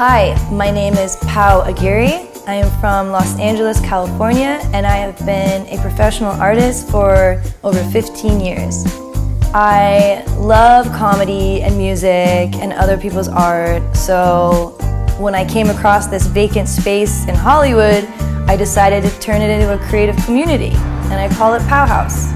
Hi, my name is Pau Aguirre. I am from Los Angeles, California, and I have been a professional artist for over 15 years. I love comedy and music and other people's art, so when I came across this vacant space in Hollywood, I decided to turn it into a creative community, and I call it Pau House.